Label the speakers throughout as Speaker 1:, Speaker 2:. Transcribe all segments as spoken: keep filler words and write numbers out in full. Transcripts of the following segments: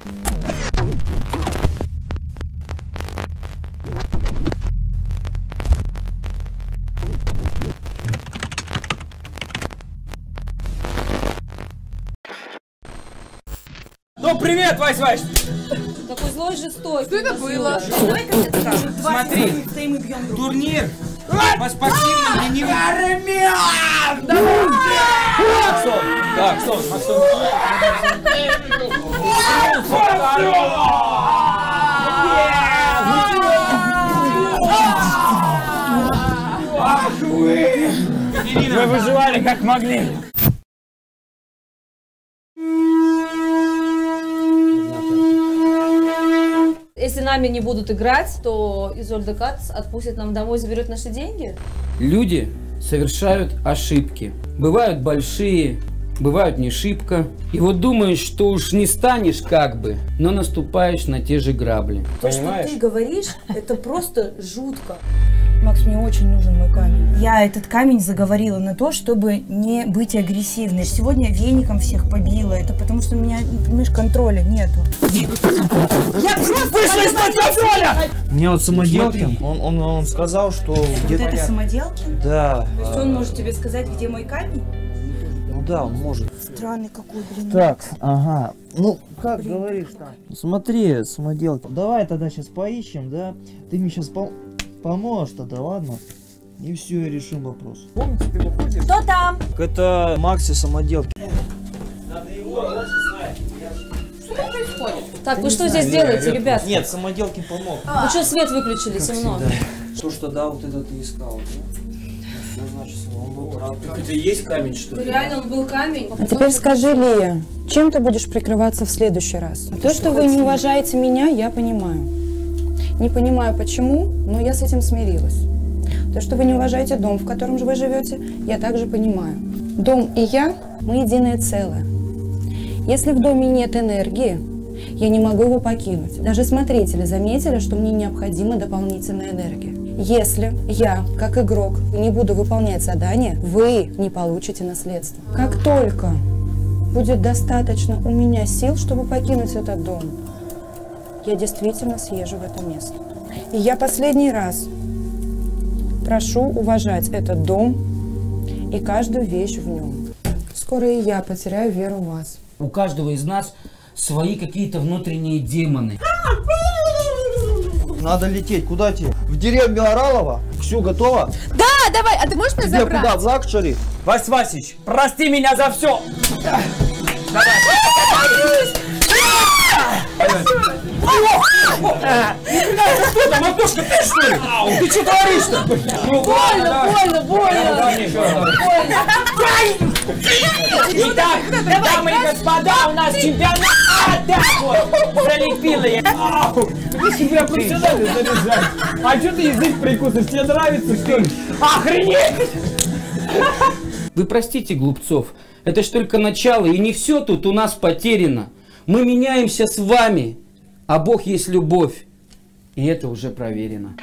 Speaker 1: Ну, привет, Вась, Вась!
Speaker 2: Какой злой, жестокий.
Speaker 3: Что это было?
Speaker 2: Давай-ка мне скажем.
Speaker 1: Смотри, турнир по спортивным ленивым... Максон, так, Максон, Максон. Вы выживали как могли.
Speaker 2: Если нами не будут играть, то Изольда Кац отпустит нам домой и заберет наши деньги.
Speaker 4: Люди совершают ошибки. Бывают большие, бывают не шибко. И вот думаешь, что уж не станешь как бы, но наступаешь на те же грабли.
Speaker 2: То, что ты говоришь, это просто жутко.
Speaker 5: Макс, мне очень нужен мой камень. Я этот камень заговорила на то, чтобы не быть агрессивной. Сегодня веником всех побила. Это потому что у меня, понимаешь, контроля нету.
Speaker 1: Я просто вышла из-под контроля!
Speaker 6: Мне вот Самоделкин, он, он, он сказал, что...
Speaker 5: Вот это Самоделкин?
Speaker 6: Да.
Speaker 5: То есть он может тебе сказать, где мой камень?
Speaker 6: Ну да, он может.
Speaker 5: Странный какой, блин.
Speaker 6: Так, ага. Ну, как блин. Говоришь там? Смотри, Самоделкин. Давай тогда сейчас поищем, да? Ты мне сейчас пом поможешь тогда, ладно? И все, и решим вопрос.
Speaker 1: Помните, ты выходишь?
Speaker 5: Кто там?
Speaker 6: Это Макси Самоделкин.
Speaker 1: Надо его лучше знать.
Speaker 2: Что там происходит? Так, вы что здесь делаете, ребят?
Speaker 6: Нет, Самоделкин помог.
Speaker 2: Вы что, свет выключили, темно?
Speaker 6: То, что да, вот это ты искал, да? Все, значит, он был прав.
Speaker 1: Так это и есть камень, что ли?
Speaker 2: Реально он был камень.
Speaker 7: А теперь скажи, Лия, чем ты будешь прикрываться в следующий раз? То, что вы не уважаете меня, я понимаю. Не понимаю почему, но я с этим смирилась. То, что вы не уважаете дом, в котором же вы живете, я также понимаю. Дом и я, мы единое целое. Если в доме нет энергии, я не могу его покинуть. Даже смотрители заметили, что мне необходима дополнительная энергия. Если я, как игрок, не буду выполнять задания, вы не получите наследство. Как только будет достаточно у меня сил, чтобы покинуть этот дом, я действительно съезжу в это место. И я последний раз прошу уважать этот дом и каждую вещь в нем. Скоро и я потеряю веру в вас.
Speaker 4: У каждого из нас свои какие-то внутренние демоны.
Speaker 6: Надо лететь. Куда тебе? В деревню Оралова? Все, готово?
Speaker 3: Да, давай. А ты можешь меня
Speaker 6: Тебе
Speaker 3: забрать?
Speaker 6: куда? В лакшери?
Speaker 1: Вась Васич, прости меня за все! Что там, Антошка, ты что ли? Ты что творишь-то?
Speaker 2: Больно, больно, больно.
Speaker 1: Итак, дамы и господа, у нас чемпионат! Вот, залепила я. Ты себя профессионально заряжаешь. А что ты язык прикусываешь? Тебе нравится, что ли? Охренеть!
Speaker 4: Вы простите, глупцов, это ж только начало, и не все тут у нас потеряно. Мы меняемся с вами, а Бог есть любовь, и это уже проверено.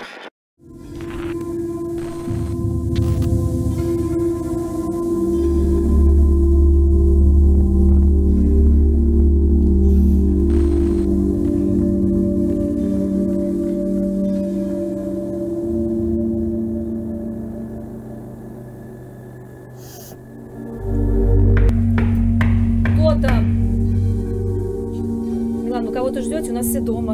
Speaker 2: Кого-то ждете, у нас все дома.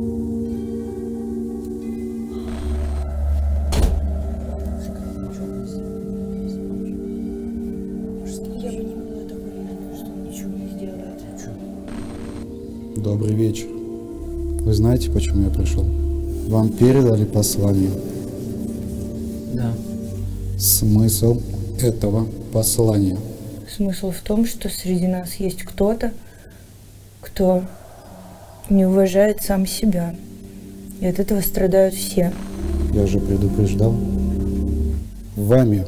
Speaker 8: Добрый вечер. Вы знаете, почему я пришел? Вам передали послание?
Speaker 4: Да.
Speaker 8: Смысл этого послания?
Speaker 5: Смысл в том, что среди нас есть кто-то, кто не уважает сам себя. И от этого страдают все.
Speaker 8: Я же предупреждал. Вами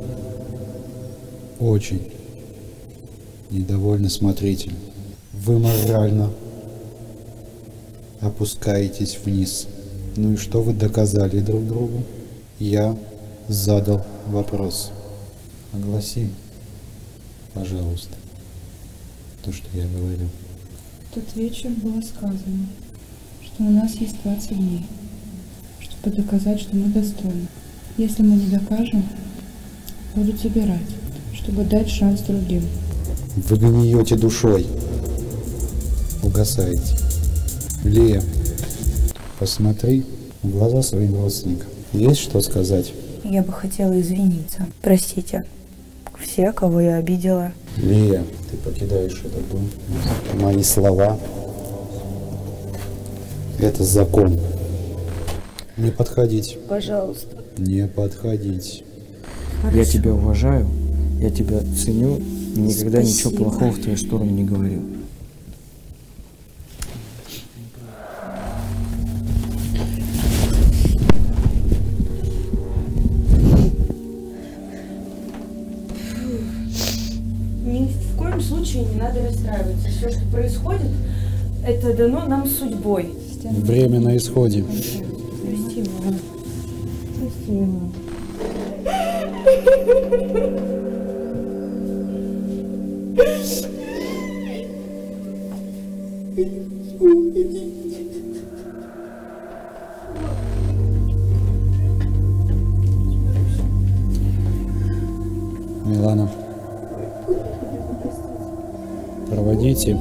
Speaker 8: очень недовольны смотритель. Вы морально опускаетесь вниз. Ну и что вы доказали друг другу? Я задал вопрос. Огласи, пожалуйста, то, что я говорю.
Speaker 7: В тот вечер было сказано, что у нас есть двадцать дней, чтобы доказать, что мы достойны. Если мы не докажем, будут забирать, чтобы дать шанс другим.
Speaker 8: Вы гниете душой. Угасаете. Лея, посмотри в глаза своим родственникам. Есть что сказать?
Speaker 5: Я бы хотела извиниться. Простите. Все, кого я обидела.
Speaker 8: Лея, ты покидаешь этот дом. Мои слова — это закон. Не подходить.
Speaker 5: Пожалуйста.
Speaker 8: Не подходить.
Speaker 6: Я тебя уважаю, я тебя ценю, и никогда
Speaker 5: Спасибо.
Speaker 6: ничего плохого в твою сторону не говорил.
Speaker 5: Ни в коем случае не надо расстраиваться. Все, что происходит, это дано нам судьбой.
Speaker 8: Время на исходе.
Speaker 5: Прости меня. Прости меня.
Speaker 8: Милана, проводите.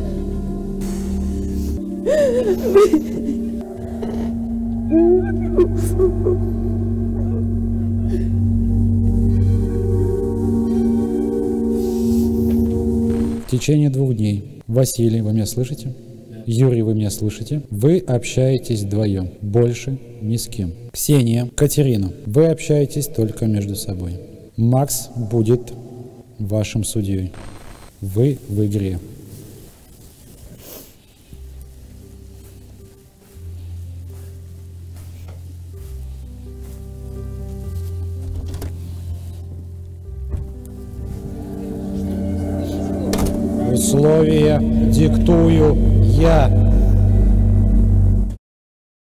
Speaker 8: В течение двух дней. Василий, вы меня слышите? Юрий, вы меня слышите? Вы общаетесь вдвоем, больше ни с кем. Ксения, Катерина, вы общаетесь только между собой. Макс будет вашим судьей. Вы в игре. Условия диктую я.